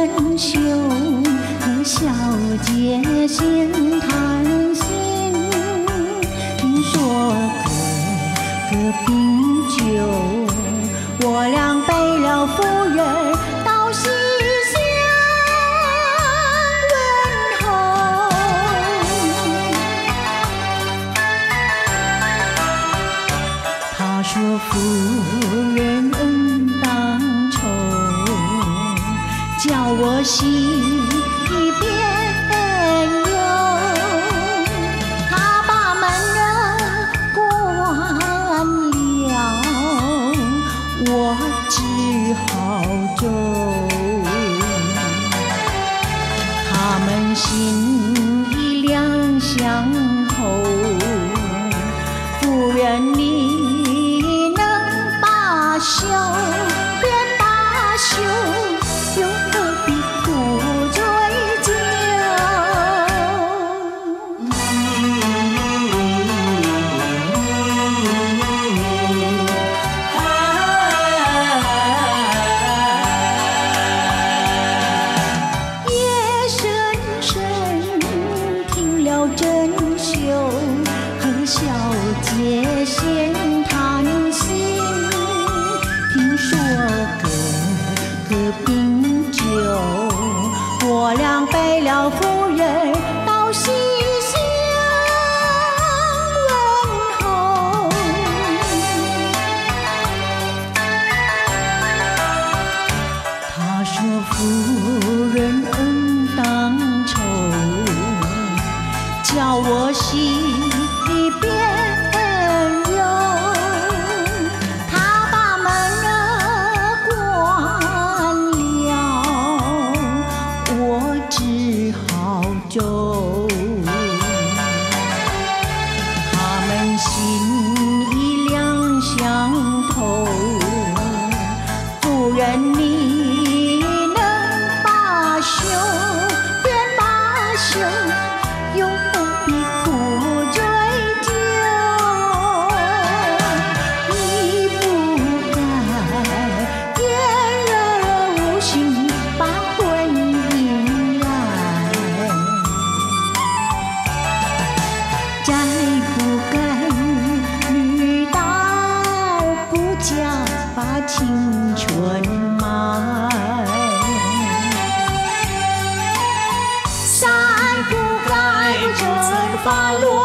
珍馐和小姐闲谈心。听说个冰酒，我俩背了夫人到西厢问候。他说夫人恩当酬，叫我心边有。他把门关了，我只好走。他们心意两相投，夫人你能罢休便罢休，又何必苦追究？夜深深听了珍馐和小姐闲谈心。听说个冰酒，我俩背了夫人到西厢问候。他说夫人恩当酬，叫我心边有。他把门关了，我只好走。他们心意两相投，夫人你能罢休便罢休，又何必苦追究？你不该言而无信把婚姻来，再不该女大而不嫁把青春埋，三不该不曾发落